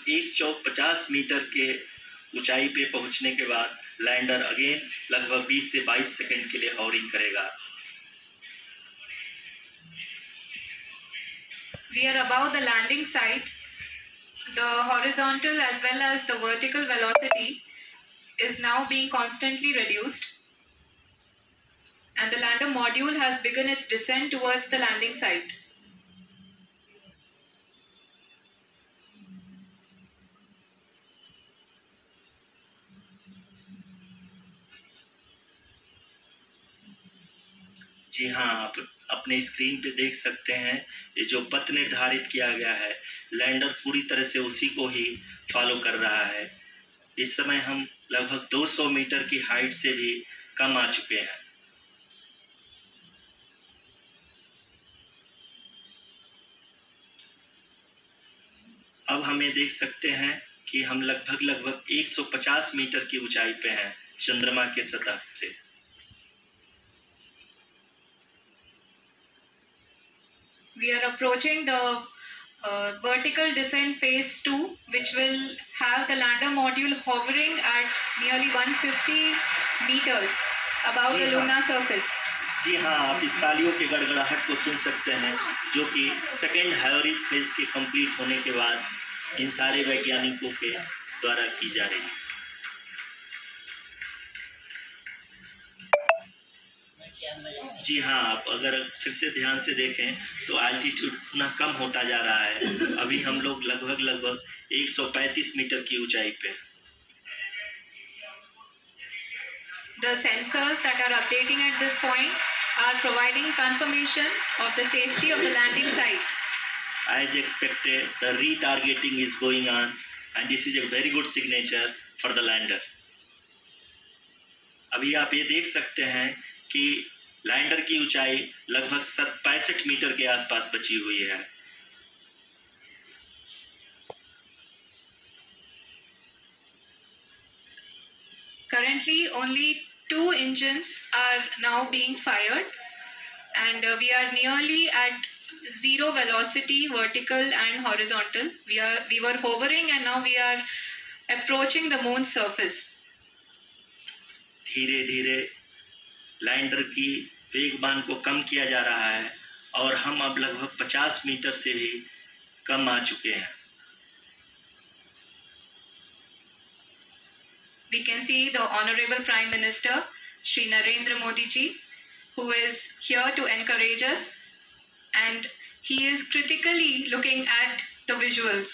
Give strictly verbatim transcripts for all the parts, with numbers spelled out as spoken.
एक सौ पचास मीटर के ऊंचाई पे पहुंचने के बाद लैंडर अगेन लगभग बीस से बाईस सेकंड के लिए हॉवरिंग करेगा। We are above the landing site. The horizontal as well as the vertical velocity is now being constantly reduced, and the lander module has begun its descent towards the landing site. जी हाँ, आप अपने screen पे देख सकते हैं ये जो पथ निर्धारित किया गया है, लैंडर पूरी तरह से उसी को ही फॉलो कर रहा है। इस समय हम लगभग दो सौ मीटर की हाइट से भी कम आ चुके हैं। अब हमें देख सकते हैं कि हम लगभग लगभग एक सौ पचास मीटर की ऊंचाई पे हैं चंद्रमा के सतह से। We are approaching the uh, vertical descent phase two, which will have the lander module hovering at nearly one hundred fifty meters above the lunar surface. जी हाँ, आप इस तालियों के गड़गड़ाहट को सुन सकते हैं जो कि सेकेंड हाइवरिंग फेज के कंप्लीट होने के बाद इन सारे वैज्ञानिकों के द्वारा की जा रही है। जी हाँ, आप अगर फिर से ध्यान से देखें तो एल्टीट्यूड पुनः कम होता जा रहा है। अभी हम लोग लगभग लगभग एक सौ पैंतीस मीटर की ऊंचाई पे। The sensors that are updating at this point are providing confirmation of the safety of the landing site. As expected, the retargeting is going on, and this is a very good signature for the lander. अभी आप ये देख सकते हैं कि lander की ऊंचाई लगभग पैंसठ मीटर के आसपास बची हुई है। Currently, only two engines are now being fired, and uh, we are nearly at zero velocity, vertical and horizontal. We are we were hovering, and now we are approaching the moon's surface. धीरे धीरे lander की वेगमान को कम किया जा रहा है और हम अब लगभग पचास मीटर से भी कम आ चुके हैं। We can see the Honorable Prime Minister, Shri Narendra Modi ji, who is here to encourage us, and he is critically looking at the visuals.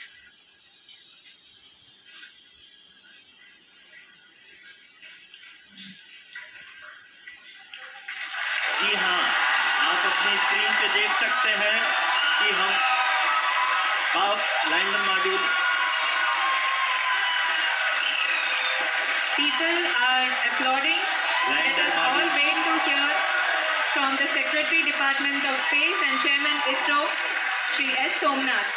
जी हाँ, आप अपनी स्क्रीन पे देख सकते हैं कि हम lander module People are applauding. Let us all wait to hear from the Secretary Department of Space and Chairman ISRO, Shri S. Somnath.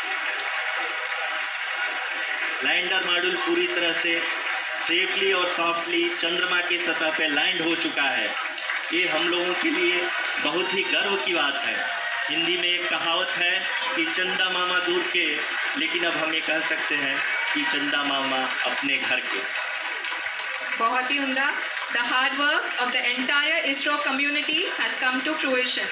Lander module पूरी तरह से सेफली और सॉफ्टली चंद्रमा की सतह पे लैंड हो चुका है। ये हम लोगों के लिए बहुत ही गर्व की बात है। हिंदी में एक कहावत है कि चंदा मामा दूर के, लेकिन अब हम ये कह सकते हैं कि चंदा मामा अपने घर के। बहुत ही उम्दा। The hard work of the entire ISRO community has come to fruition.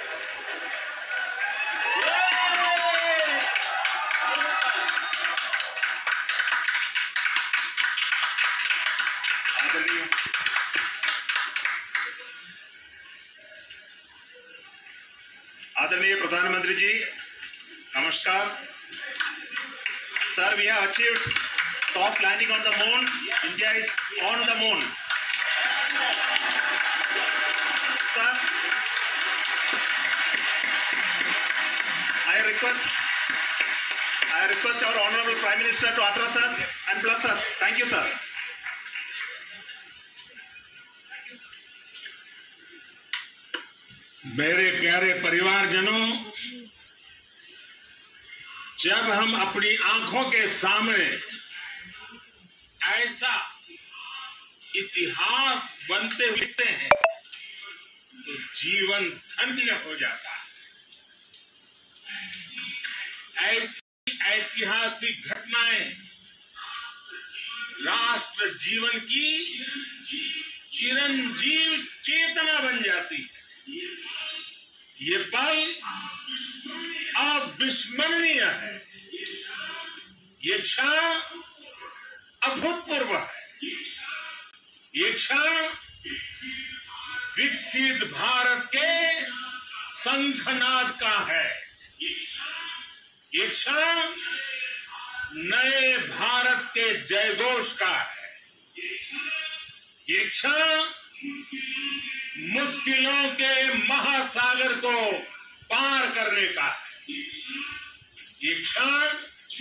आदरणीय प्रधानमंत्री जी, नमस्कार। Sir, we have achieved soft landing on the moon. India is on the moon. Sir, I request, I request our Honorable Prime Minister to address us and bless us. Thank you, sir. मेरे प्यारे परिवारजनों, जब हम अपनी आंखों के सामने ऐसा इतिहास बनते हुए देखते हैं तो जीवन धन्य हो जाता है। ऐसा ऐतिहासिक घटनाएं राष्ट्र जीवन की चिरंजीव चेतना बन जाती है। ये पल अविस्मरणीय है। ये क्षण अभूतपूर्व है। ये क्षण विकसित भारत के शंखनाद का है। ये क्षण नए भारत के जयघोष का है। ये क्षण मुश्किलों के महासागर को पार करने का है। ये क्षण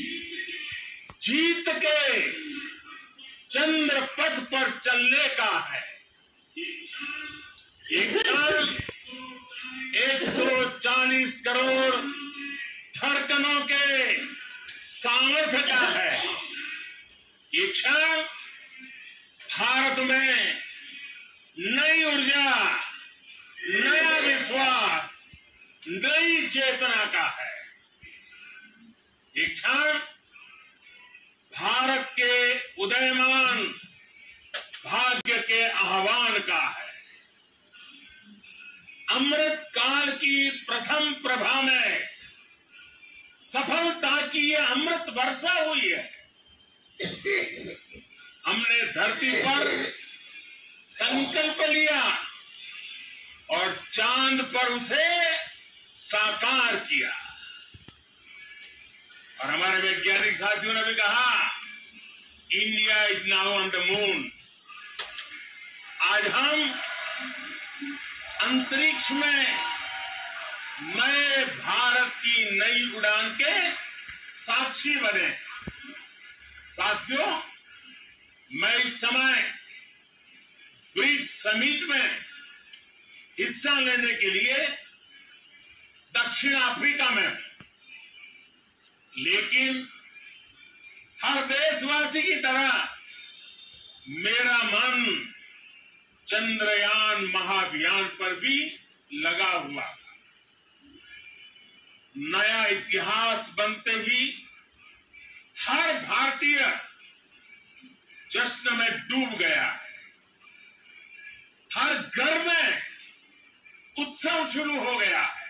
जीत के चंद्र पथ पर चलने का है। ये क्षण एक सौ चालीस करोड़ धड़कनों के सामर्थ्य का है। ये क्षण भारत में नई ऊर्जा, नया विश्वास, नई चेतना का है। ये क्षण भारत के उदयमान भाग्य के आह्वान का है। अमृत काल की प्रथम प्रभा में सफलता की ये अमृत वर्षा हुई है। हमने धरती पर संकल्प लिया और चांद पर उसे साकार किया। और हमारे वैज्ञानिक साथियों ने भी कहा, India is now on the moon. आज हम अंतरिक्ष में नए भारत की नई उड़ान के साक्षी बने। साथियों, मैं इस समय ब्रिक्स समिट में हिस्सा लेने के लिए दक्षिण अफ्रीका में हूं। लेकिन हर देशवासी की तरह मेरा मन चंद्रयान महाअभियान पर भी लगा हुआ था। नया इतिहास बनते ही हर भारतीय जश्न में डूब गया है। हर घर में उत्सव शुरू हो गया है।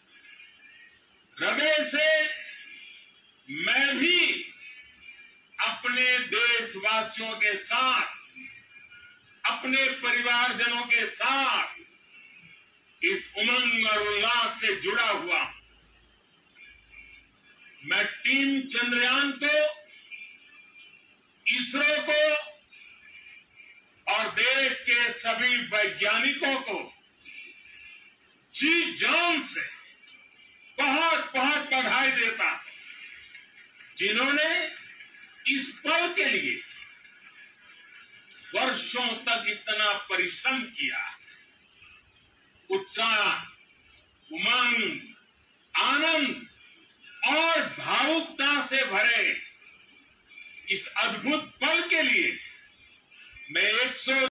हृदय से मैं भी अपने देशवासियों के साथ, अपने परिवारजनों के साथ इस उमंग और उल्लास से जुड़ा हुआ हूं। मैं टीम चंद्रयान को, इसरो को और देश के सभी वैज्ञानिकों को जी जान से बहुत बहुत बधाई देता हूं, जिन्होंने इस पल के लिए वर्षों तक इतना परिश्रम किया। उत्साह, उमंग, आनंद और भावुकता से भरे इस अद्भुत पल के लिए मैं एक सौ